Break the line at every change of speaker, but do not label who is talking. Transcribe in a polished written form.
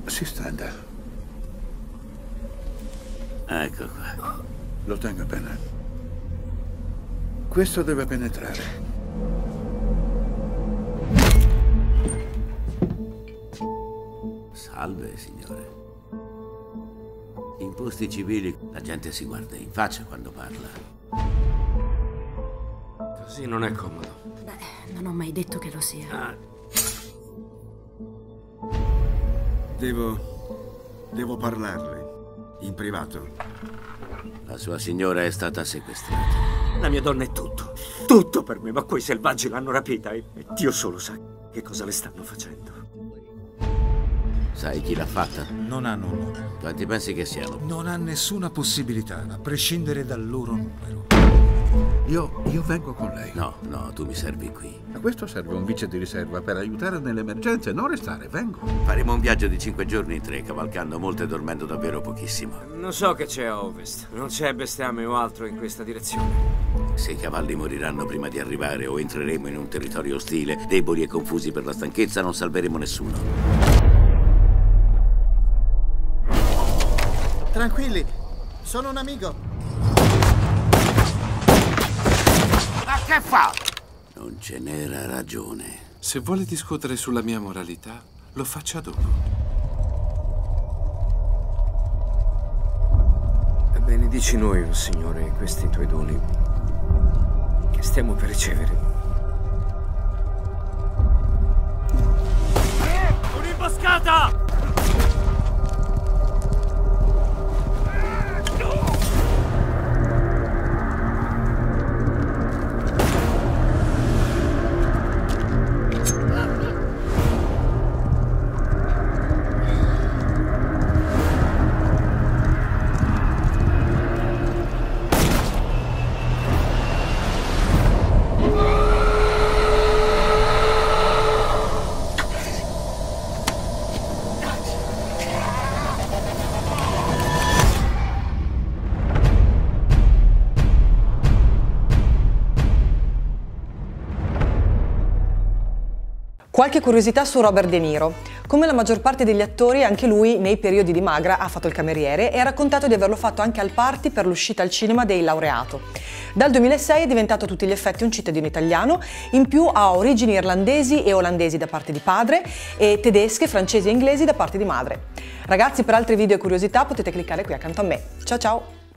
Si stenda.
Ecco qua.
Lo tenga bene. Questo deve penetrare.
Salve, signore. In posti civili la gente si guarda in faccia quando parla.
Così non è comodo.
Beh, non ho mai detto che lo sia.
Devo parlarle. In privato.
La sua signora è stata sequestrata.
La mia donna è tutto. Tutto per me, ma quei selvaggi l'hanno rapita e Dio solo sa che cosa le stanno facendo.
Sai chi l'ha fatta?
Non hanno un nome.
Quanti pensi che siano?
Non ha nessuna possibilità, a prescindere dal loro numero.
Io vengo con lei.
No, tu mi servi qui.
A questo serve un vice di riserva per aiutare nelle emergenze, non restare, vengo.
Faremo un viaggio di 5 giorni in 3, cavalcando molto e dormendo davvero pochissimo.
Non so che c'è a ovest. Non c'è bestiame o altro in questa direzione.
Se i cavalli moriranno prima di arrivare o entreremo in un territorio ostile, deboli e confusi per la stanchezza, non salveremo nessuno.
Tranquilli, sono un amico.
Ma che fa? Non ce n'era ragione.
Se vuole discutere sulla mia moralità, lo faccia dopo.
Benedici noi, oh Signore, questi tuoi doni che stiamo per ricevere. Un'imboscata!
Qualche curiosità su Robert De Niro. Come la maggior parte degli attori, anche lui nei periodi di magra ha fatto il cameriere e ha raccontato di averlo fatto anche al party per l'uscita al cinema dei Laureato. Dal 2006 è diventato a tutti gli effetti un cittadino italiano, in più ha origini irlandesi e olandesi da parte di padre e tedesche, francesi e inglesi da parte di madre. Ragazzi, per altri video e curiosità potete cliccare qui accanto a me. Ciao ciao!